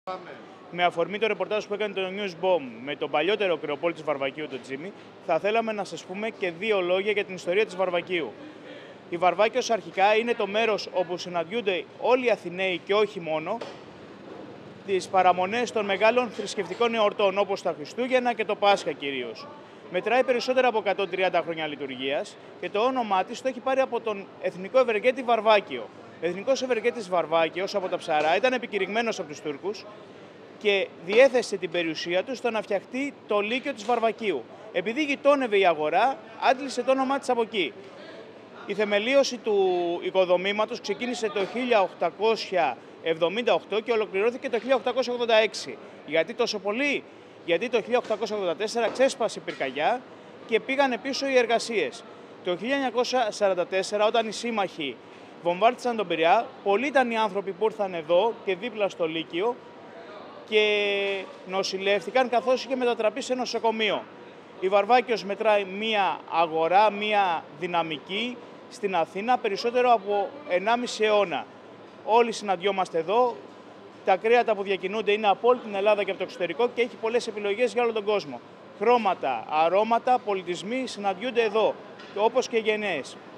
Με αφορμή το ρεπορτάζ που έκανε το News Bomb με τον παλιότερο κρεοπόλη της Βαρβακίου, τον Τζίμι, θα θέλαμε να σας πούμε και δύο λόγια για την ιστορία της Βαρβακίου. Η Βαρβάκιος αρχικά είναι το μέρος όπου συναντιούνται όλοι οι Αθηναίοι και όχι μόνο τις παραμονές των μεγάλων θρησκευτικών εορτών όπως τα Χριστούγεννα και το Πάσχα κυρίως. Μετράει περισσότερα από 130 χρόνια λειτουργίας και το όνομά της το έχει πάρει από τον εθνικό ευεργέτη Βαρβάκιο. Ο εθνικός ευεργέτης Βαρβάκιος από τα Ψαρά ήταν επικηρυγμένος από τους Τούρκους και διέθεσε την περιουσία του στο να φτιαχτεί το Λύκειο της Βαρβακίου. Επειδή γειτόνευε η αγορά, άντλησε το όνομά της από εκεί. Η θεμελίωση του οικοδομήματος ξεκίνησε το 1878 και ολοκληρώθηκε το 1886. Γιατί τόσο πολύ? Γιατί το 1884 ξέσπασε η πυρκαγιά και πήγανε πίσω οι εργασίες. Το 1944, όταν οι σύμμαχοι βομβάρτισαν τον Πειραιά, πολλοί ήταν οι άνθρωποι που ήρθαν εδώ και δίπλα στο Λύκειο και νοσηλεύτηκαν, καθώς είχε μετατραπεί σε νοσοκομείο. Η Βαρβάκιος μετράει μία αγορά, μία δυναμική στην Αθήνα περισσότερο από 1,5 αιώνα. Όλοι συναντιόμαστε εδώ. Τα κρέατα που διακινούνται είναι από όλη την Ελλάδα και από το εξωτερικό και έχει πολλές επιλογές για όλο τον κόσμο. Χρώματα, αρώματα, πολιτισμοί συναντιούνται εδώ, όπως και γενναίες.